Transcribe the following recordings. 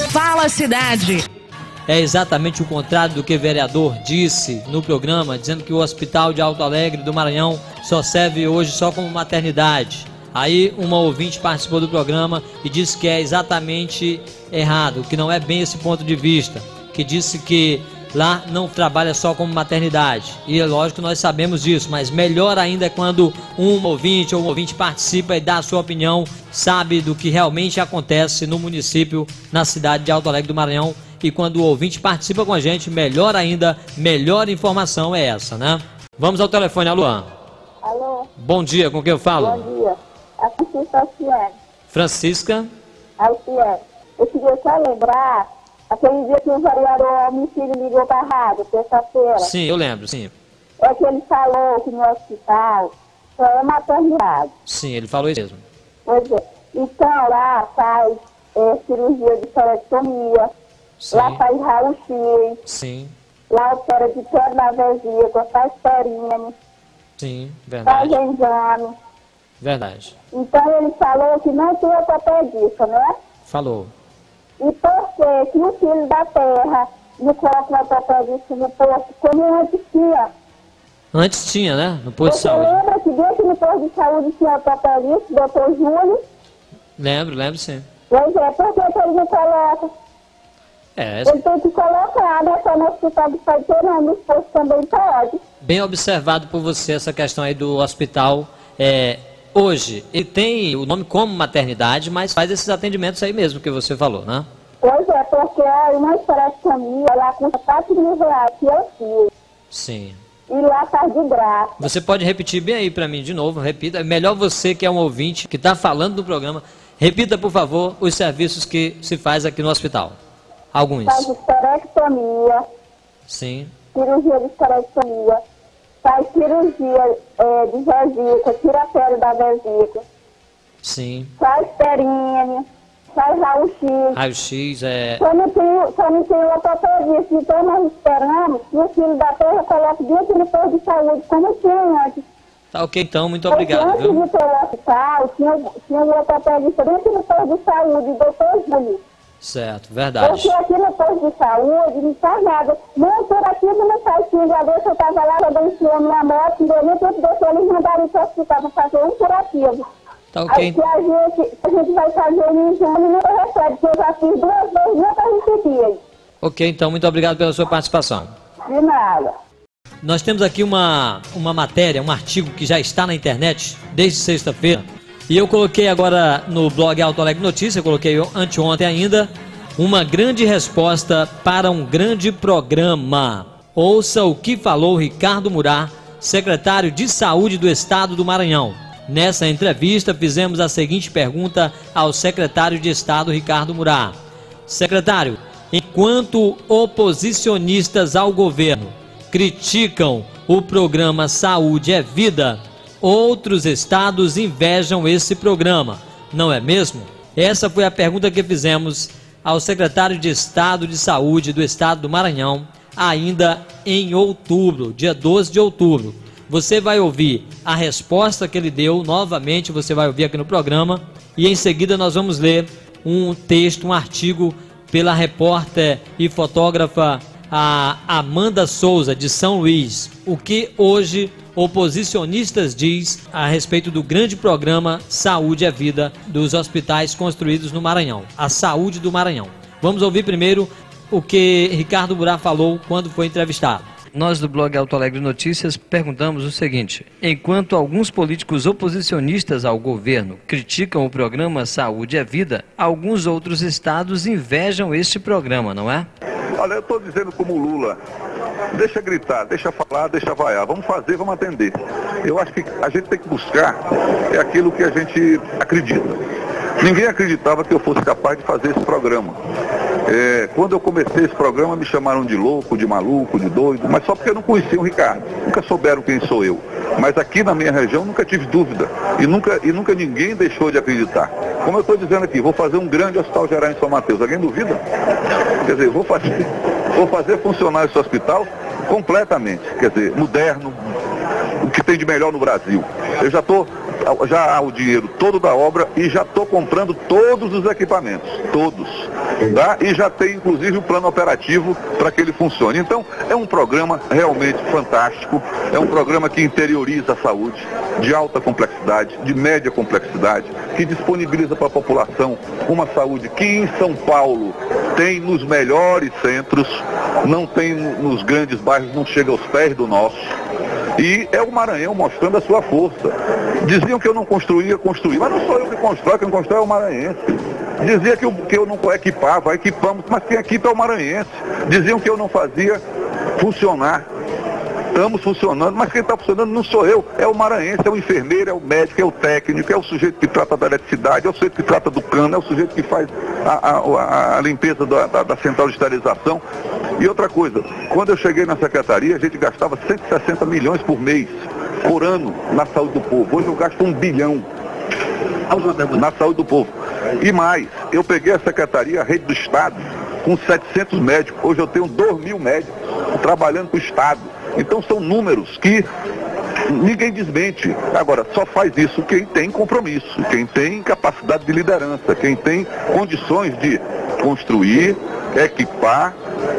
Fala Cidade. É exatamente o contrário do que o vereador disse no programa, dizendo que o Hospital de Alto Alegre do Maranhão só serve hoje só como maternidade. Aí uma ouvinte participou do programa e disse que é exatamente errado, que não é bem esse ponto de vista, que disse que lá não trabalha só como maternidade. E é lógico que nós sabemos disso, mas melhor ainda é quando um ouvinte ou um ouvinte participa e dá a sua opinião, sabe do que realmente acontece no município, na cidade de Alto Alegre do Maranhão. E quando o ouvinte participa com a gente, melhor ainda, melhor informação é essa, né? Vamos ao telefone, alô? Alô? Bom dia, com quem eu falo? Bom dia. A Francisca Alciene. Francisca? Alciene. Eu queria só lembrar aquele dia que o vereador Homicídio ligou para a rádio, terça-feira. Sim, eu lembro, sim. É que ele falou que no hospital só é maternidade. Sim, ele falou isso mesmo. Pois é. Então lá faz cirurgia de esterectomia, lá faz raio-x, Sim, lá opera de pedra na vesícula, faz períneo, sim, faz verdade. exame. Verdade. Então ele falou que não tinha ortopedista, né? Falou. E por que o filho da terra não coloca o ortopedista no posto, como antes tinha? Antes tinha, né? No posto de Você saúde. lembra que dentro do posto de saúde tinha ortopedista, doutor Júlio? Lembro sim. Pois é, por que ele não coloca? É, Ele tem que colocar, né? Só no hospital de Paiteira, não, nos postos também pode. bem observado por você essa questão aí do hospital. Hoje, ele tem o nome como maternidade, mas faz esses atendimentos aí mesmo que você falou, né? Pois é, porque uma esterectomia lá custa R$4.000, que eu fiz. Sim. E lá faz de graça. Você pode repetir bem aí pra mim de novo, repita. É melhor você que é um ouvinte, que está falando do programa, repita, por favor, os serviços que se faz aqui no hospital. Alguns. Faz esterectomia, Sim. cirurgia de esterectomia, faz cirurgia de vesícula, tira a pele da vesícula, Sim. faz períneo, faz raio-x. Raio-X, Só não tem o ortopedista, então nós esperamos que o filho da terra coloque dentro do posto de saúde, como tinha antes. Tá ok, então, muito Porque obrigado, antes viu? de ter o hospital, tinha o ortopedista dentro do posto de saúde, doutor Júlio. Certo, verdade. Porque aqui no posto de saúde não faz nada. Não, por aqui não faz sim. Já vez eu estava lá, eu abençoei minha moto, deu nem tempo de eles mandaram para o hospital para fazer um curativo. Tá ok. Aí que a gente vai fazer um exame e não recebe, porque eu já fiz 2 vezes, nunca recebi. Ok, então, muito obrigado pela sua participação. De nada. Nós temos aqui uma matéria, um artigo que já está na internet desde sexta-feira. E eu coloquei agora no blog Alto Alegre Notícias, eu coloquei anteontem ainda, uma grande resposta para um grande programa. Ouça o que falou Ricardo Murá, secretário de Saúde do Estado do Maranhão. Nessa entrevista, fizemos a seguinte pergunta ao secretário de Estado, Ricardo Murá. Secretário, enquanto oposicionistas ao governo criticam o programa Saúde é Vida, outros estados invejam esse programa, não é mesmo? Essa foi a pergunta que fizemos ao secretário de Estado de Saúde do Estado do Maranhão, ainda em outubro, dia 12 de outubro. Você vai ouvir a resposta que ele deu, novamente você vai ouvir aqui no programa, e em seguida nós vamos ler um texto, um artigo pela repórter e fotógrafa a Amanda Souza, de São Luís, o que hoje oposicionistas diz a respeito do grande programa Saúde é Vida dos hospitais construídos no Maranhão, a saúde do Maranhão. Vamos ouvir primeiro o que Ricardo Murá falou quando foi entrevistado. Nós do blog Alto Alegre Notícias perguntamos o seguinte: enquanto alguns políticos oposicionistas ao governo criticam o programa Saúde é Vida, alguns outros estados invejam este programa, não é? Olha, eu estou dizendo como Lula, deixa gritar, deixa falar, deixa vaiar, vamos fazer, vamos atender. Eu acho que a gente tem que buscar aquilo que a gente acredita. Ninguém acreditava que eu fosse capaz de fazer esse programa. Quando eu comecei esse programa, me chamaram de louco, de maluco, de doido, mas só porque eu não conhecia o Ricardo, nunca souberam quem sou eu. Mas aqui na minha região nunca tive dúvida e nunca ninguém deixou de acreditar. Como eu estou dizendo aqui, vou fazer um grande hospital geral em São Mateus. Alguém duvida? Quer dizer, vou fazer funcionar esse hospital completamente, quer dizer, moderno, o que tem de melhor no Brasil. Eu já estou já há o dinheiro todo da obra e já estou comprando todos os equipamentos, todos, tá? E já tem inclusive o plano operativo para que ele funcione. Então é um programa realmente fantástico, é um programa que interioriza a saúde, de alta complexidade, de média complexidade, que disponibiliza para a população uma saúde que em São Paulo tem nos melhores centros, não tem nos grandes bairros, não chega aos pés do nosso. E é o Maranhão mostrando a sua força. Diziam que eu não construía, construí. Mas não sou eu que constrói, quem constrói é o maranhense. Dizia que eu não equipava, equipamos, mas quem equipa é o maranhense. Diziam que eu não fazia funcionar. Estamos funcionando, mas quem está funcionando não sou eu, é o maranhense, é o enfermeiro, é o médico, é o técnico, é o sujeito que trata da eletricidade, é o sujeito que trata do cano, é o sujeito que faz a limpeza da central de esterilização. E outra coisa, quando eu cheguei na secretaria, a gente gastava 160 milhões por mês, por ano, na saúde do povo. Hoje eu gasto 1 bilhão na saúde do povo. E mais, eu peguei a secretaria, a rede do Estado, com 700 médicos. Hoje eu tenho 2.000 médicos trabalhando para o Estado. Então são números que ninguém desmente. Agora, só faz isso quem tem compromisso, quem tem capacidade de liderança, quem tem condições de construir, equipar,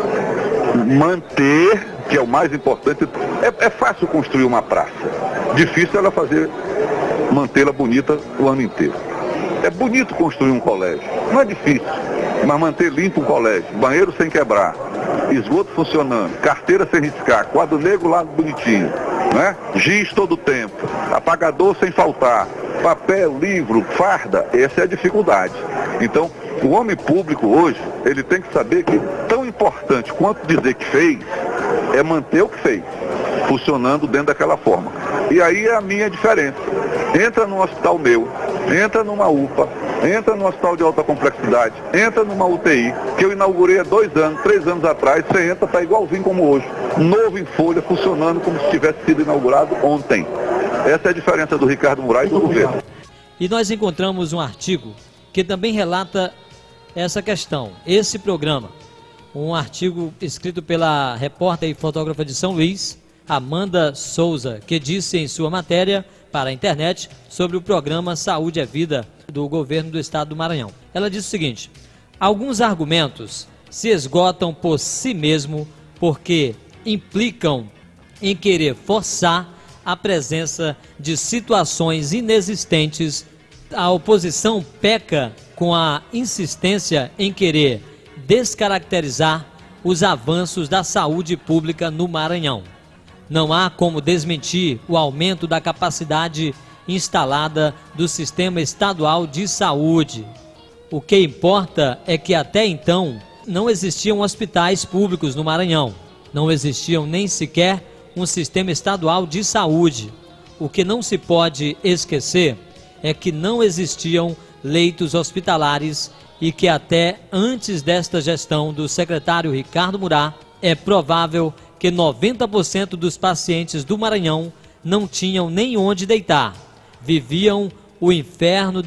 manter, que é o mais importante. É fácil construir uma praça, difícil ela mantê-la bonita o ano inteiro. É bonito construir um colégio, não é difícil, mas manter limpo um colégio, banheiro sem quebrar, esgoto funcionando, carteira sem riscar, quadro negro lá bonitinho, né? Giz todo o tempo, apagador sem faltar, papel, livro, farda, essa é a dificuldade. Então, o homem público hoje, ele tem que saber que tão importante quanto dizer que fez, é manter o que fez, funcionando dentro daquela forma. E aí é a minha diferença. Entra num hospital meu, entra numa UPA, entra num hospital de alta complexidade, entra numa UTI, que eu inaugurei há 2 anos, 3 anos atrás, você entra, está igualzinho como hoje, novo em folha, funcionando como se tivesse sido inaugurado ontem. Essa é a diferença do Ricardo Moraes e do governo. E nós encontramos um artigo que também relata essa questão, esse programa, um artigo escrito pela repórter e fotógrafa de São Luís, Amanda Souza, que disse em sua matéria para a internet sobre o programa Saúde é Vida do governo do estado do Maranhão. Ela diz o seguinte: alguns argumentos se esgotam por si mesmo porque implicam em querer forçar a presença de situações inexistentes. A oposição peca com a insistência em querer descaracterizar os avanços da saúde pública no Maranhão. Não há como desmentir o aumento da capacidade instalada do Sistema Estadual de Saúde. O que importa é que até então não existiam hospitais públicos no Maranhão, não existiam nem sequer um Sistema Estadual de Saúde. O que não se pode esquecer é que não existiam leitos hospitalares e que até antes desta gestão do secretário Ricardo Murá, é provável que 90% dos pacientes do Maranhão não tinham nem onde deitar. Viviam o inferno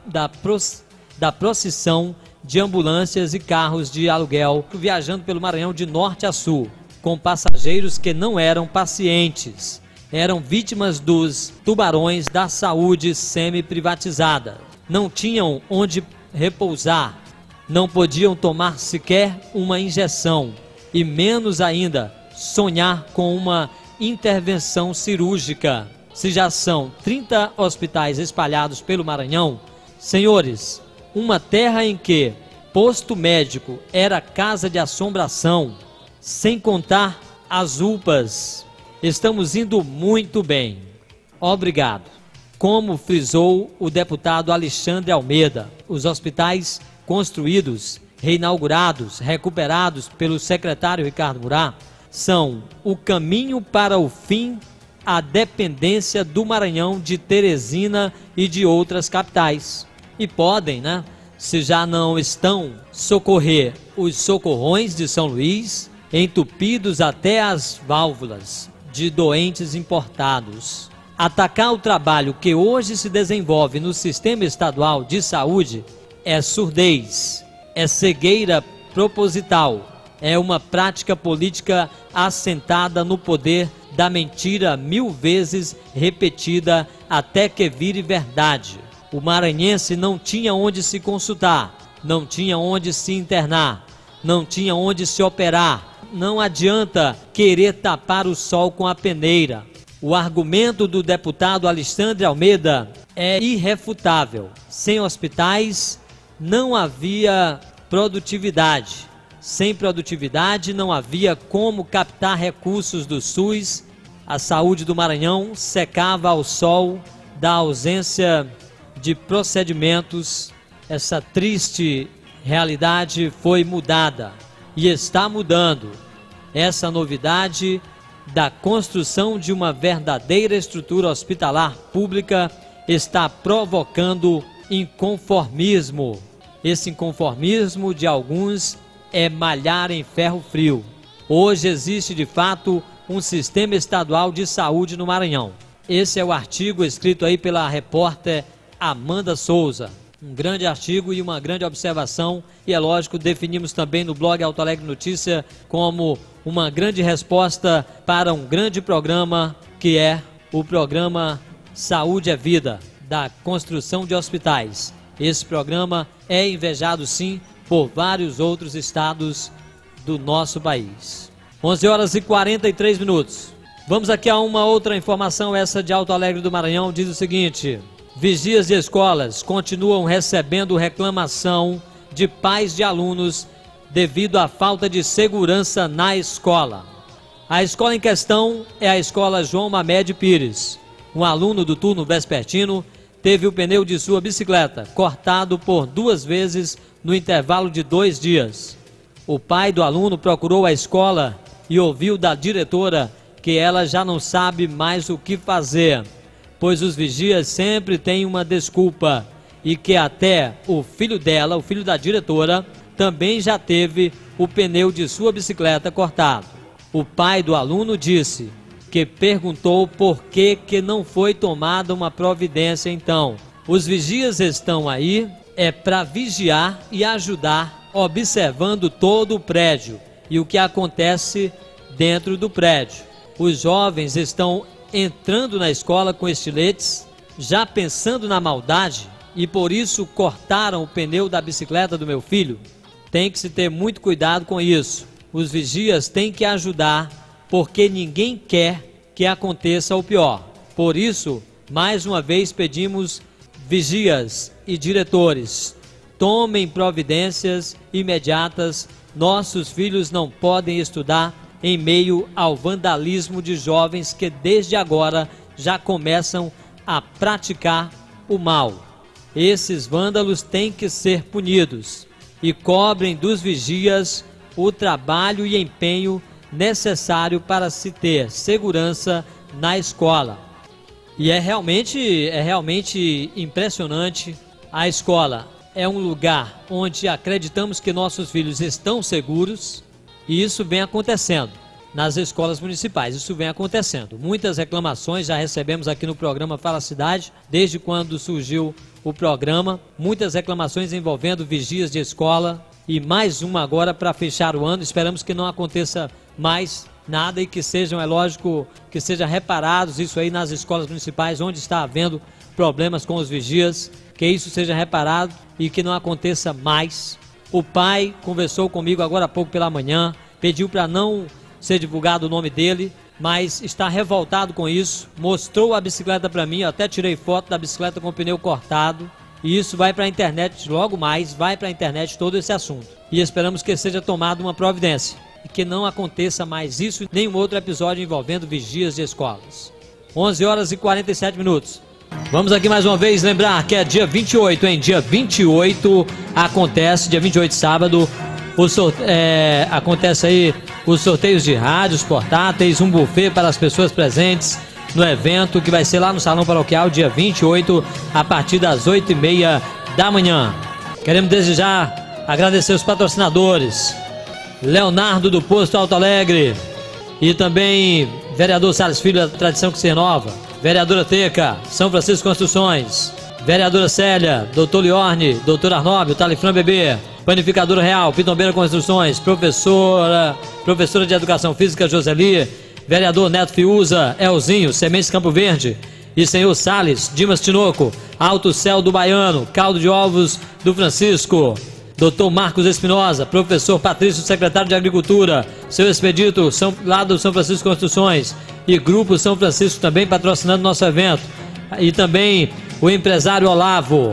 da procissão de ambulâncias e carros de aluguel viajando pelo Maranhão de norte a sul, com passageiros que não eram pacientes, eram vítimas dos tubarões da saúde semi-privatizada. Não tinham onde repousar, não podiam tomar sequer uma injeção e menos ainda sonhar com uma intervenção cirúrgica. Se já são 30 hospitais espalhados pelo Maranhão, senhores, uma terra em que posto médico era casa de assombração, sem contar as UPAs, estamos indo muito bem. Obrigado. Como frisou o deputado Alexandre Almeida, os hospitais construídos, reinaugurados, recuperados pelo secretário Ricardo Murá, são o caminho para o fim à dependência do Maranhão de Teresina e de outras capitais. E podem, se já não estão, socorrer os socorrões de São Luís, entupidos até as válvulas de doentes importados. Atacar o trabalho que hoje se desenvolve no Sistema Estadual de Saúde é surdez, é cegueira proposital, é uma prática política assentada no poder da mentira 1000 vezes repetida até que vire verdade. O maranhense não tinha onde se consultar, não tinha onde se internar, não tinha onde se operar. Não adianta querer tapar o sol com a peneira. O argumento do deputado Alexandre Almeida é irrefutável. Sem hospitais não havia produtividade. Sem produtividade não havia como captar recursos do SUS. A saúde do Maranhão secava ao sol da ausência de procedimentos. Essa triste realidade foi mudada e está mudando. Essa novidade da construção de uma verdadeira estrutura hospitalar pública está provocando inconformismo. Esse inconformismo de alguns é malhar em ferro frio. Hoje existe de fato um sistema estadual de saúde no Maranhão. Esse é o artigo escrito aí pela repórter Amanda Souza. Um grande artigo e uma grande observação, e é lógico, definimos também no blog Alto Alegre Notícia como uma grande resposta para um grande programa, que é o programa Saúde é Vida, da construção de hospitais. Esse programa é invejado sim por vários outros estados do nosso país. 11 horas e 43 minutos. Vamos aqui a uma outra informação, essa de Alto Alegre do Maranhão, diz o seguinte: vigias de escolas continuam recebendo reclamação de pais de alunos devido à falta de segurança na escola. A escola em questão é a escola João Mamed Pires. Um aluno do turno vespertino teve o pneu de sua bicicleta cortado por 2 vezes no intervalo de 2 dias. O pai do aluno procurou a escola e ouviu da diretora que ela já não sabe mais o que fazer, pois os vigias sempre têm uma desculpa, e que até o filho dela, o filho da diretora, também já teve o pneu de sua bicicleta cortado. O pai do aluno disse que perguntou por que não foi tomada uma providência então. Os vigias estão aí para vigiar e ajudar, observando todo o prédio e o que acontece dentro do prédio. Os jovens estão entrando na escola com estiletes, já pensando na maldade, e por isso cortaram o pneu da bicicleta do meu filho. Tem que se ter muito cuidado com isso. Os vigias têm que ajudar, porque ninguém quer que aconteça o pior. Por isso, mais uma vez pedimos, vigias e diretores, tomem providências imediatas. Nossos filhos não podem estudar em meio ao vandalismo de jovens que desde agora já começam a praticar o mal. Esses vândalos têm que ser punidos e cobrem dos vigias o trabalho e empenho necessário para se ter segurança na escola. E é realmente impressionante. A escola é um lugar onde acreditamos que nossos filhos estão seguros. E isso vem acontecendo nas escolas municipais, isso vem acontecendo. Muitas reclamações já recebemos aqui no programa Fala Cidade, desde quando surgiu o programa. Muitas reclamações envolvendo vigias de escola, e mais uma agora para fechar o ano. Esperamos que não aconteça mais nada e que sejam, é lógico, que sejam reparados isso aí nas escolas municipais, onde está havendo problemas com os vigias, que isso seja reparado e que não aconteça mais. O pai conversou comigo agora há pouco pela manhã, pediu para não ser divulgado o nome dele, mas está revoltado com isso. Mostrou a bicicleta para mim, eu até tirei foto da bicicleta com o pneu cortado. E isso vai para a internet, logo mais vai para a internet todo esse assunto. E esperamos que seja tomada uma providência e que não aconteça mais isso, nenhum outro episódio envolvendo vigias de escolas. 11 horas e 47 minutos. Vamos aqui mais uma vez lembrar que é dia 28, hein? Dia 28 acontece, dia 28 sábado, acontece aí os sorteios de rádios portáteis, um buffet para as pessoas presentes no evento, que vai ser lá no Salão Paroquial, dia 28, a partir das 8h30 da manhã. Queremos desde já agradecer os patrocinadores, Leonardo do Posto Alto Alegre, e também vereador Salles Filho da Tradição que se renova, vereadora Teca, São Francisco Construções, vereadora Célia, doutor Liorne, doutor Arnóbio, Talifran Bebê, Panificadora Real, Pitombeira Construções, professora de Educação Física Joseli, vereador Neto Fiuza, Elzinho, Sementes Campo Verde e senhor Salles, Dimas Tinoco, Alto Céu do Baiano, Caldo de Ovos do Francisco, Dr. Marcos Espinosa, professor Patrício, secretário de Agricultura, seu Expedito, lá do São Francisco Construções e Grupo São Francisco também patrocinando nosso evento. E também o empresário Olavo.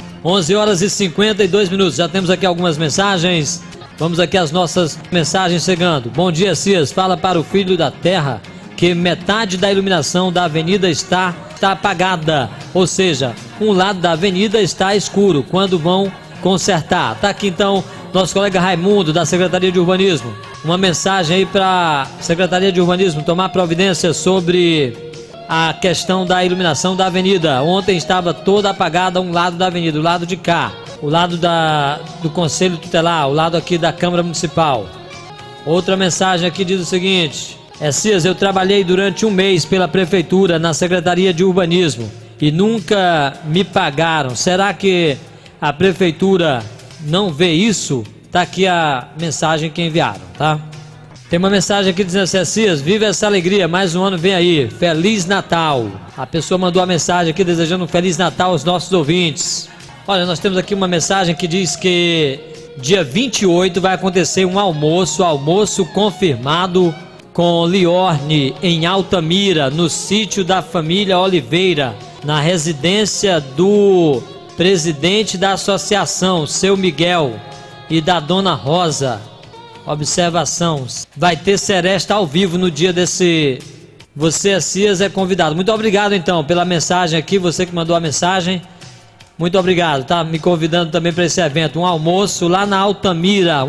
11 horas e 52 minutos. Já temos aqui algumas mensagens. Vamos aqui às nossas mensagens chegando. Bom dia, Cias. Fala para o filho da terra que metade da iluminação da avenida está apagada. Ou seja, um lado da avenida está escuro. Quando vão consertar? Tá aqui então nosso colega Raimundo da Secretaria de Urbanismo. Uma mensagem aí para a Secretaria de Urbanismo tomar providência sobre a questão da iluminação da avenida. Ontem estava toda apagada um lado da avenida, o lado de cá, o lado do Conselho Tutelar, o lado aqui da Câmara Municipal. Outra mensagem aqui diz o seguinte: Cias, eu trabalhei durante um mês pela Prefeitura na Secretaria de Urbanismo e nunca me pagaram. Será que a Prefeitura não vê isso? Tá aqui a mensagem que enviaram, tá? Tem uma mensagem aqui dizendo assim: Cias, viva essa alegria, mais um ano vem aí, Feliz Natal. A pessoa mandou a mensagem aqui desejando um Feliz Natal aos nossos ouvintes. Olha, nós temos aqui uma mensagem que diz que dia 28 vai acontecer um almoço confirmado com Liorne em Altamira, no sítio da família Oliveira, na residência do presidente da associação, seu Miguel, e da dona Rosa. Observação, vai ter seresta ao vivo no dia desse. Você, Cias, é convidado. Muito obrigado então pela mensagem aqui, você que mandou a mensagem. Muito obrigado, tá me convidando também para esse evento. Um almoço lá na Altamira,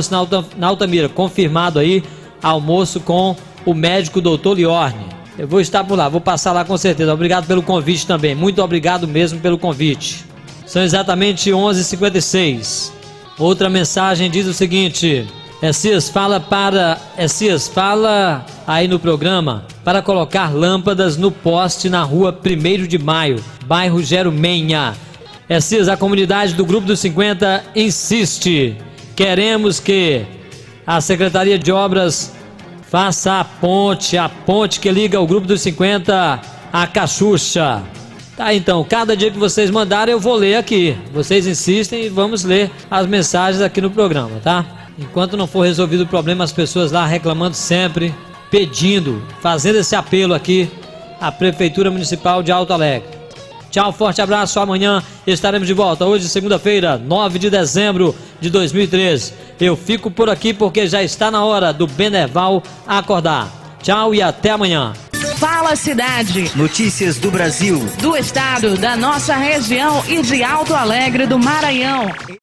na Altamira, confirmado aí, almoço com o médico Dr. Liorne. Eu vou estar por lá, vou passar lá com certeza. Obrigado pelo convite também, muito obrigado mesmo pelo convite. São exatamente 11h56. Outra mensagem diz o seguinte: Cias, fala aí no programa para colocar lâmpadas no poste na rua 1º de Maio, bairro Jerumenha. Cias, a comunidade do Grupo dos 50 insiste. Queremos que a Secretaria de Obras faça a ponte que liga o Grupo dos 50 a Cachucha. Tá, então, cada dia que vocês mandarem eu vou ler aqui. Vocês insistem e vamos ler as mensagens aqui no programa, tá? Enquanto não for resolvido o problema, as pessoas lá reclamando sempre, pedindo, fazendo esse apelo aqui à Prefeitura Municipal de Alto Alegre. Tchau, forte abraço, amanhã estaremos de volta. Hoje, segunda-feira, 9 de dezembro de 2013. Eu fico por aqui porque já está na hora do Beneval acordar. Tchau e até amanhã. Fala Cidade. Notícias do Brasil, do estado, da nossa região e de Alto Alegre do Maranhão.